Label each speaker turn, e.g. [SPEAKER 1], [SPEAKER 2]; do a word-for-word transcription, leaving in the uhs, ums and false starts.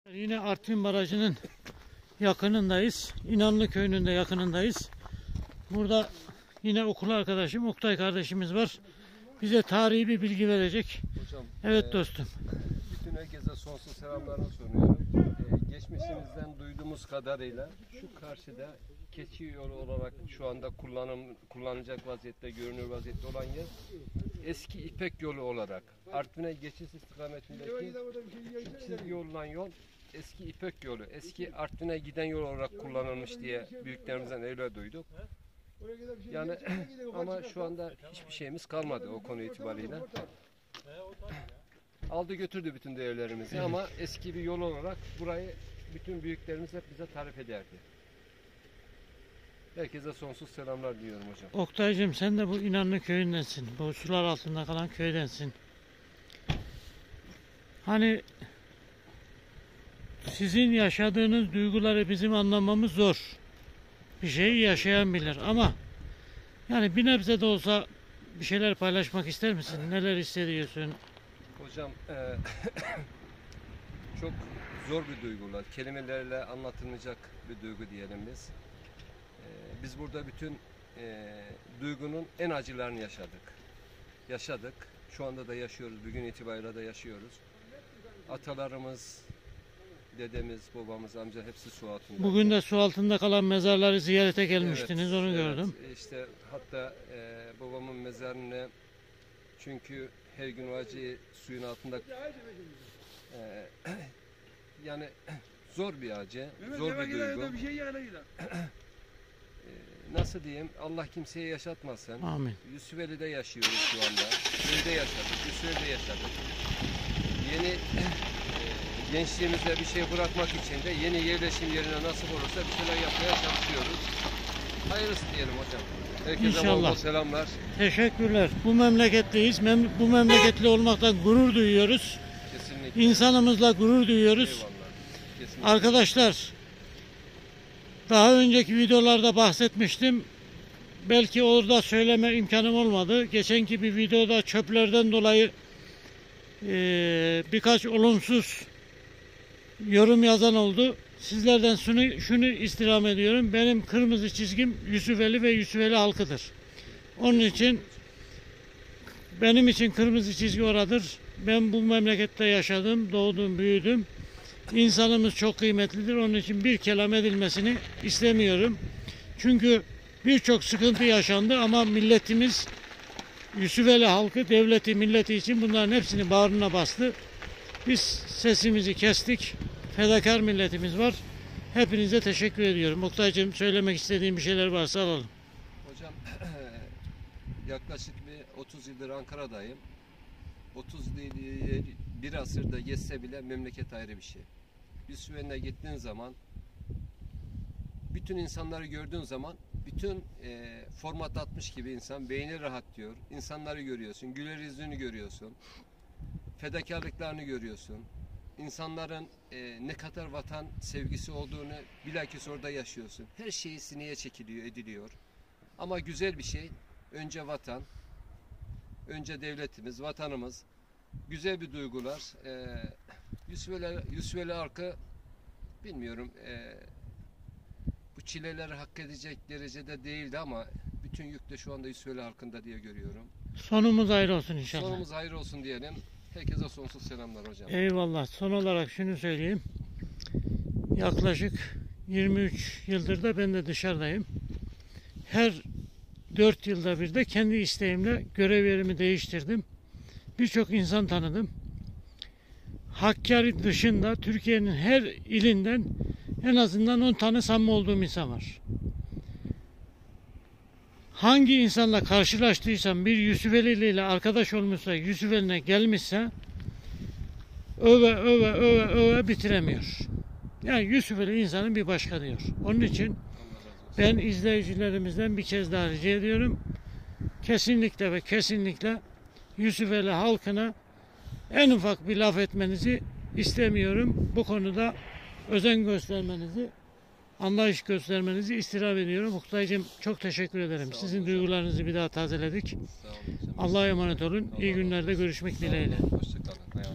[SPEAKER 1] Yine Artvin Barajı'nın yakınındayız. İnanlı Köyü'nün de yakınındayız. Burada yine okul arkadaşım Oktay kardeşimiz var. Bize tarihi bir bilgi verecek.
[SPEAKER 2] Hocam,
[SPEAKER 1] evet
[SPEAKER 2] e,
[SPEAKER 1] dostum.
[SPEAKER 2] Bütün herkese sonsuz selamlarını sunuyorum. E, geçmişimizden duyduğumuz kadarıyla şu karşıda keçi yolu olarak şu anda kullanım kullanılacak vaziyette, görünür vaziyette olan yer eski İpek yolu olarak Artvin'e geçiş istikametindeki çizgi olan yol eski İpek yolu, eski Artvin'e giden yol olarak kullanılmış diye büyüklerimizden öyle duyduk. Yani ama şu anda hiçbir şeyimiz kalmadı o konu itibariyle. Aldı götürdü bütün değerlerimizi ama eski bir yol olarak burayı bütün büyüklerimiz hep bize tarif ederdi. Herkese sonsuz selamlar diliyorum hocam.
[SPEAKER 1] Oktay'cığım sen de bu İnanlı Köyü'ndensin. Bu sular altında kalan köydensin. Hani sizin yaşadığınız duyguları bizim anlamamız zor. Bir şeyi yaşayan bilir ama yani bir nebze de olsa bir şeyler paylaşmak ister misin? Neler hissediyorsun?
[SPEAKER 2] Hocam e, çok zor bir duygular. Kelimelerle anlatılmayacak bir duygu diyelim biz. E, biz burada bütün e, duygunun en acılarını yaşadık. Yaşadık. Şu anda da yaşıyoruz. Bugün itibariyle de yaşıyoruz. Atalarımız, dedemiz, babamız, amca hepsi su altında.
[SPEAKER 1] Bugün de su altında kalan mezarları ziyarete gelmiştiniz, evet, onu
[SPEAKER 2] evet,
[SPEAKER 1] gördüm.
[SPEAKER 2] İşte hatta e, babamın mezarını çünkü her gün o acıyı suyun altında e, yani zor bir acı, zor bir duygu. e, nasıl diyeyim? Allah kimseye yaşatmasın.
[SPEAKER 1] Amin.
[SPEAKER 2] Yusufeli'de yaşıyoruz şu anda. Köyde yaşadık, Yusufeli'de yaşadık. Yeni e, gençliğimize bir şey bırakmak için de yeni yerleşim yerine nasip olursa bir şeyler yapmaya çalışıyoruz. Hayırlısı diyelim hocam. Herkese
[SPEAKER 1] İnşallah.
[SPEAKER 2] bol bol selamlar.
[SPEAKER 1] Teşekkürler. Bu memleketteyiz. Mem bu memleketli olmaktan gurur duyuyoruz.
[SPEAKER 2] Kesinlikle.
[SPEAKER 1] İnsanımızla gurur duyuyoruz.
[SPEAKER 2] Eyvallah. Kesinlikle.
[SPEAKER 1] Arkadaşlar, daha önceki videolarda bahsetmiştim. Belki orada söyleme imkanım olmadı. Geçenki bir videoda çöplerden dolayı e, birkaç olumsuz yorum yazan oldu. Sizlerden şunu, şunu istirham ediyorum. Benim kırmızı çizgim Yusufeli ve Yusufeli halkıdır. Onun için benim için kırmızı çizgi oradır. Ben bu memlekette yaşadım, doğdum, büyüdüm. İnsanımız çok kıymetlidir. Onun için bir kelam edilmesini istemiyorum. Çünkü birçok sıkıntı yaşandı ama milletimiz, Yusufeli halkı, devleti, milleti için bunların hepsini bağrına bastı. Biz sesimizi kestik. Fedakar milletimiz var. Hepinize teşekkür ediyorum. Oktay'cığım söylemek istediğim bir şeyler varsa alalım.
[SPEAKER 2] Hocam yaklaşık bir otuz yıldır Ankara'dayım. otuz değil, bir asırda geçse bile memleket ayrı bir şey. Yusufeli'ne gittiğin zaman bütün insanları gördüğün zaman bütün e, format atmış gibi insan beyni rahat diyor. İnsanları görüyorsun, güler yüzünü görüyorsun. Fedakarlıklarını görüyorsun. İnsanların e, ne kadar vatan sevgisi olduğunu bilakis orada yaşıyorsun. Her şeyi sineye çekiliyor, ediliyor. Ama güzel bir şey. Önce vatan, önce devletimiz, vatanımız. Güzel bir duygular. E, Yusufeli, Yusufeli halkı bilmiyorum e, bu çileleri hak edecek derecede değildi ama bütün yük de şu anda Yusufeli halkında diye görüyorum.
[SPEAKER 1] Sonumuz hayır olsun inşallah.
[SPEAKER 2] Sonumuz hayır olsun diyelim. Herkese sonsuz selamlar hocam.
[SPEAKER 1] Eyvallah. Son olarak şunu söyleyeyim. Yaklaşık yirmi üç yıldır da ben de dışarıdayım. Her dört yılda bir de kendi isteğimle görev yerimi değiştirdim. Birçok insan tanıdım. Hakkari dışında Türkiye'nin her ilinden en azından on tane samimi olduğum insan var. Hangi insanla karşılaştıysam bir Yusufeli ile arkadaş olmuşsa, Yusufeli'ne gelmişse öve öve öve öve bitiremiyor. Yani Yusufeli insanın bir başka diyor. Onun için ben izleyicilerimizden bir kez daha rica ediyorum. Kesinlikle ve kesinlikle Yusufeli halkına en ufak bir laf etmenizi istemiyorum. Bu konuda özen göstermenizi, anlayış göstermenizi istirham ediyorum. Oktay'cığım çok teşekkür ederim. Sizin duygularınızı bir daha tazeledik. Allah'a emanet olun. İyi günlerde görüşmek dileğiyle.
[SPEAKER 2] Hoşçakalın.